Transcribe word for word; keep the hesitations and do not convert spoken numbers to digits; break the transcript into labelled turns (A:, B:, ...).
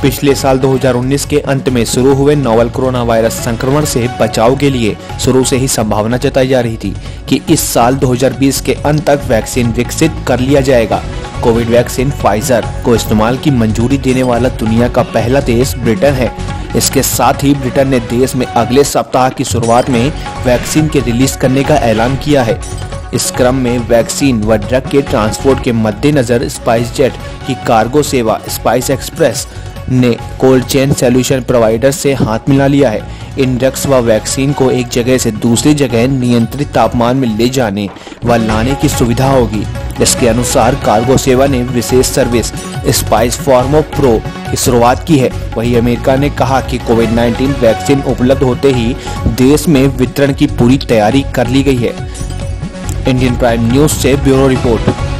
A: पिछले साल दो हज़ार उन्नीस के अंत में शुरू हुए नोवेल कोरोना वायरस संक्रमण से बचाव के लिए शुरू से ही संभावना जताई जा रही थी कि इस साल दो हज़ार बीस के अंत तक वैक्सीन विकसित कर लिया जाएगा। कोविड वैक्सीन फाइजर को इस्तेमाल की मंजूरी देने वाला दुनिया का पहला देश ब्रिटेन है। इसके साथ ही ब्रिटेन ने देश में अगले सप्ताह की शुरुआत में वैक्सीन के रिलीज करने का ऐलान किया है। इस क्रम में वैक्सीन व ड्रग के ट्रांसपोर्ट के मद्देनजर स्पाइस जेट की कार्गो सेवा स्पाइस एक्सप्रेस ने कोल्ड चेन सॉल्यूशन प्रोवाइडर से हाथ मिला लिया है। इन ड्रग्स व वैक्सीन को एक जगह से दूसरी जगह नियंत्रित तापमान में ले जाने व लाने की सुविधा होगी। इसके अनुसार कार्गो सेवा ने विशेष सर्विस स्पाइस फार्मो प्रो की शुरुआत की है। वहीं अमेरिका ने कहा कि कोविड नाइन्टीन वैक्सीन उपलब्ध होते ही देश में वितरण की पूरी तैयारी कर ली गई है। इंडियन प्राइम न्यूज से ब्यूरो रिपोर्ट।